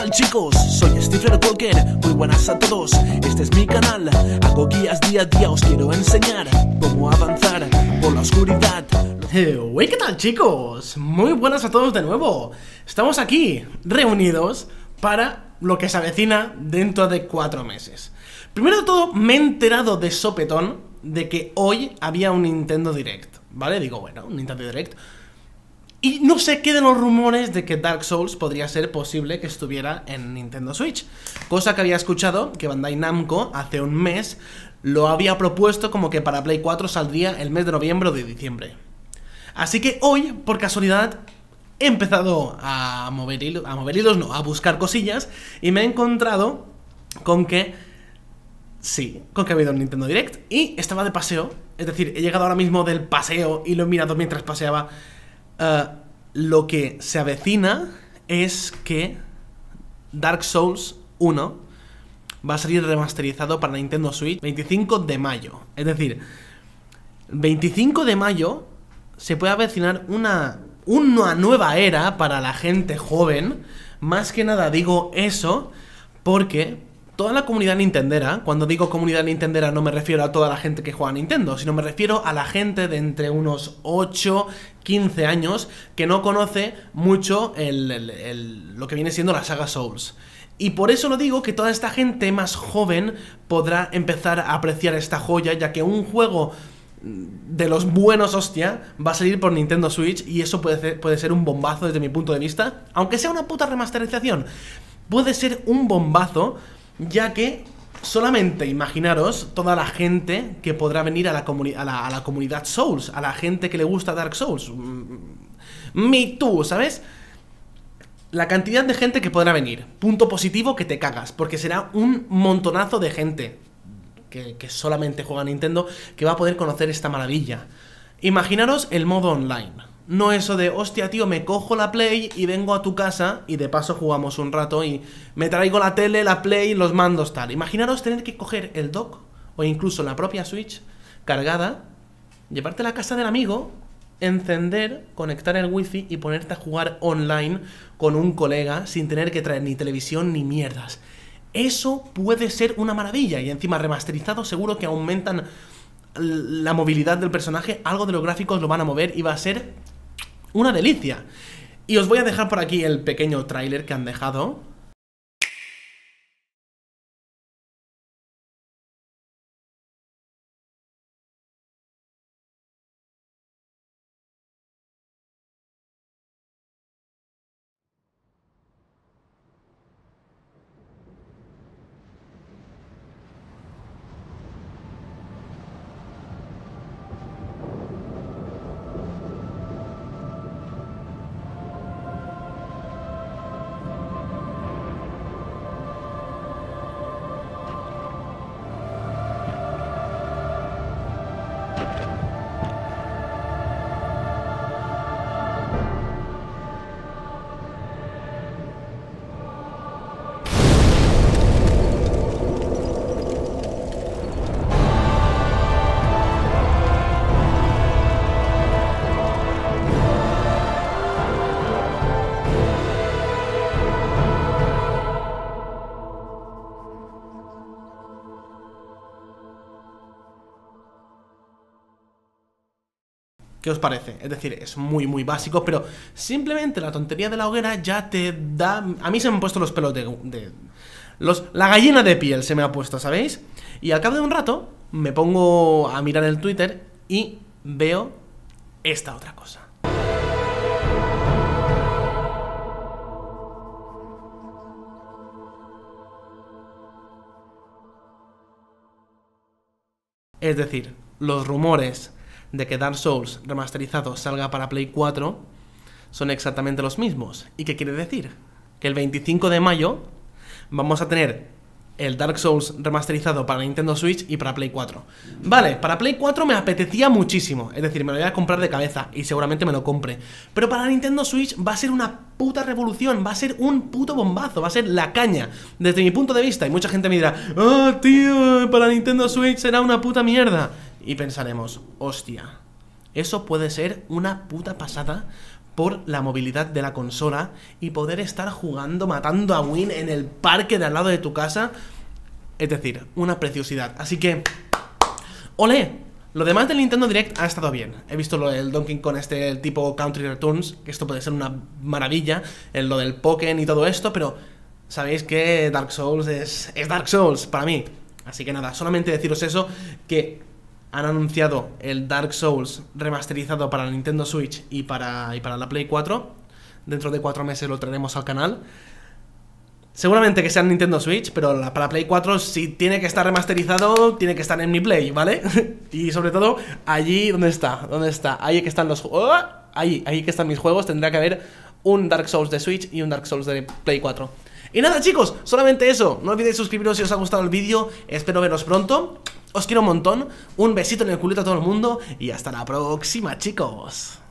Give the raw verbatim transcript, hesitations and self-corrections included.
tal, chicos? Soy Stephen Walker, muy buenas a todos. Este es mi canal, hago guías día a día. Os quiero enseñar cómo avanzar por la oscuridad. Hey, ¿qué tal, chicos? Muy buenas a todos de nuevo. Estamos aquí, reunidos para lo que se avecina dentro de cuatro meses. Primero de todo, me he enterado de sopetón de que hoy había un Nintendo Direct, ¿vale? Digo, bueno, un Nintendo Direct. Y no sé qué de los rumores de que Dark Souls podría ser posible que estuviera en Nintendo Switch. Cosa que había escuchado que Bandai Namco hace un mes lo había propuesto como que para Play cuatro saldría el mes de noviembre o de diciembre. Así que hoy, por casualidad, he empezado a mover hilos, a mover hilos, no, a buscar cosillas, y me he encontrado con que, sí, con que ha habido un Nintendo Direct, y estaba de paseo, es decir, he llegado ahora mismo del paseo y lo he mirado mientras paseaba. Uh, lo que se avecina es que Dark Souls uno va a salir remasterizado para Nintendo Switch veinticinco de mayo. Es decir, veinticinco de mayo se puede avecinar una, una nueva era para la gente joven. Más que nada digo eso porque toda la comunidad nintendera, cuando digo comunidad nintendera no me refiero a toda la gente que juega a Nintendo, sino me refiero a la gente de entre unos ocho, quince años que no conoce mucho el, el, el, lo que viene siendo la saga Souls. Y por eso lo digo, que toda esta gente más joven podrá empezar a apreciar esta joya, ya que un juego de los buenos, hostia, va a salir por Nintendo Switch, y eso puede ser, puede ser un bombazo desde mi punto de vista. Aunque sea una puta remasterización, puede ser un bombazo, ya que solamente imaginaros toda la gente que podrá venir a la, a, la, a la comunidad Souls, a la gente que le gusta Dark Souls. Me too, ¿sabes? La cantidad de gente que podrá venir. Punto positivo que te cagas, porque será un montonazo de gente que, que solamente juega a Nintendo que va a poder conocer esta maravilla. Imaginaros el modo online. No eso de, hostia, tío, me cojo la Play y vengo a tu casa y de paso jugamos un rato y me traigo la tele, la Play, los mandos, tal. Imaginaros tener que coger el dock o incluso la propia Switch cargada, llevarte a la casa del amigo, encender, conectar el wifi y ponerte a jugar online con un colega sin tener que traer ni televisión ni mierdas. Eso puede ser una maravilla, y encima remasterizado seguro que aumentan la movilidad del personaje, algo de los gráficos lo van a mover y va a ser una delicia. Y os voy a dejar por aquí el pequeño tráiler que han dejado. ¿Qué os parece? Es decir, es muy muy básico, pero simplemente la tontería de la hoguera ya te da... A mí se me han puesto los pelos de... de los... La gallina de piel se me ha puesto, ¿sabéis? Y al cabo de un rato me pongo a mirar el Twitter y veo esta otra cosa. Es decir, los rumores de que Dark Souls remasterizado salga para Play cuatro son exactamente los mismos. ¿Y qué quiere decir? Que el veinticinco de mayo vamos a tener el Dark Souls remasterizado para Nintendo Switch y para Play cuatro. Vale, para Play cuatro me apetecía muchísimo, es decir, me lo voy a comprar de cabeza y seguramente me lo compre. Pero para Nintendo Switch va a ser una puta revolución, va a ser un puto bombazo, va a ser la caña, desde mi punto de vista. Y mucha gente me dirá, ah, oh, tío, para Nintendo Switch será una puta mierda. Y pensaremos, hostia, eso puede ser una puta pasada, por la movilidad de la consola y poder estar jugando, matando a Win en el parque de al lado de tu casa. Es decir, una preciosidad. Así que, ¡olé! Lo demás del Nintendo Direct ha estado bien. He visto lo del Donkey Kong este, el tipo Country Returns, que esto puede ser una maravilla, en lo del Pokémon y todo esto, pero sabéis que Dark Souls es, es Dark Souls para mí. Así que nada, solamente deciros eso, que han anunciado el Dark Souls remasterizado para la Nintendo Switch y para, y para la Play cuatro. Dentro de cuatro meses lo traeremos al canal. Seguramente que sea en Nintendo Switch, pero la, para Play cuatro, si tiene que estar remasterizado, tiene que estar en mi Play, ¿vale? Y sobre todo, allí, ¿dónde está? ¿Dónde está? Ahí que están los juegos. ¡Oh! Ahí, ahí que están mis juegos. Tendrá que haber un Dark Souls de Switch y un Dark Souls de Play cuatro. Y nada, chicos, solamente eso. No olvidéis suscribiros si os ha gustado el vídeo. Espero veros pronto. Os quiero un montón. Un besito en el culito a todo el mundo. Y hasta la próxima, chicos.